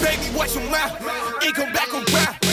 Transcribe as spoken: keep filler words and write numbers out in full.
baby, watch your mouth. It come back around.